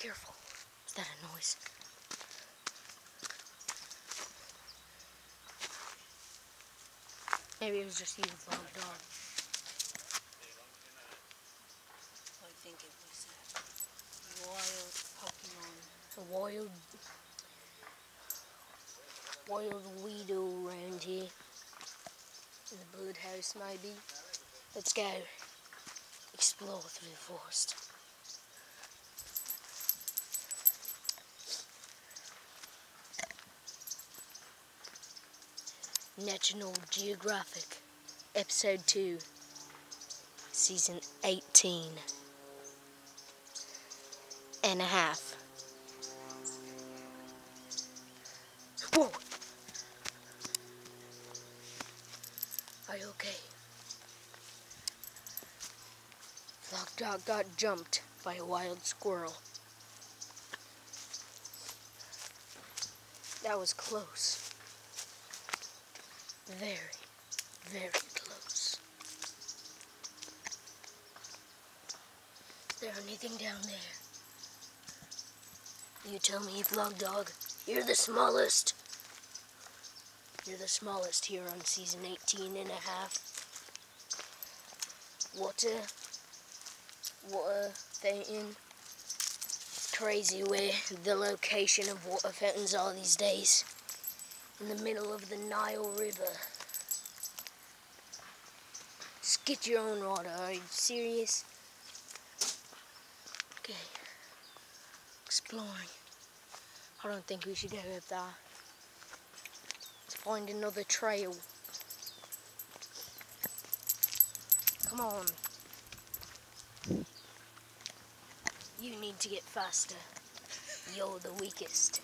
careful. Is that a noise? Maybe it was just you, Vlog Dog. I think it was a wild Pokemon. A wild weirdo around here. In the birdhouse, maybe. Let's go explore through the forest. National Geographic, Episode 2, Season 18 and a half. Whoa! Are you okay? Vlog Dog got jumped by a wild squirrel. That was close. Very, very close. Is there anything down there? You tell me, Vlog Dog. You're the smallest. You're the smallest here on season 18 and a half. What a fountain. It's crazy where the location of water fountains are these days. In the middle of the Nile River. Just get your own water, are you serious? Okay. Exploring. I don't think we should go up there. Let's find another trail. Come on. You need to get faster. You're the weakest.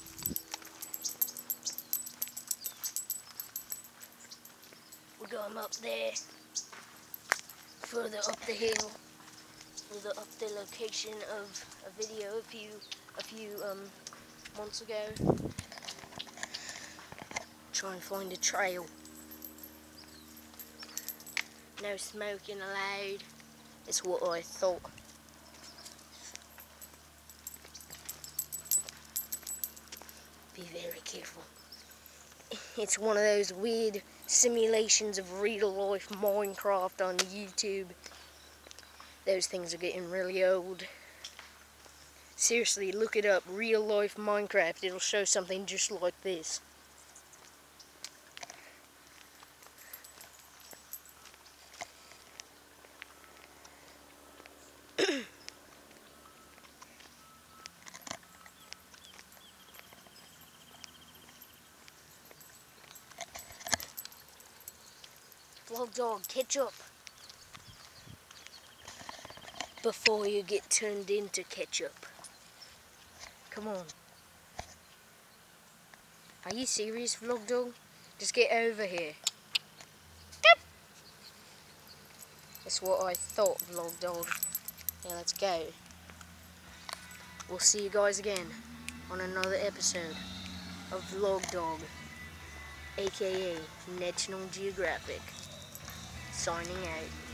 We're going up there. Further up the hill. Further up the location of a video a few months ago. Try and find a trail. No smoking allowed. It's what I thought. Be very careful. It's one of those weird simulations of real-life Minecraft on YouTube. Those things are getting really old. Seriously, look it up. Real-life Minecraft. It'll show something just like this. Vlog Dog, catch up before you get turned into ketchup. Come on. Are you serious, Vlog Dog? Just get over here. That's what I thought, Vlog Dog. Yeah, let's go. We'll see you guys again on another episode of Vlog Dog, aka National Geographic. Signing out.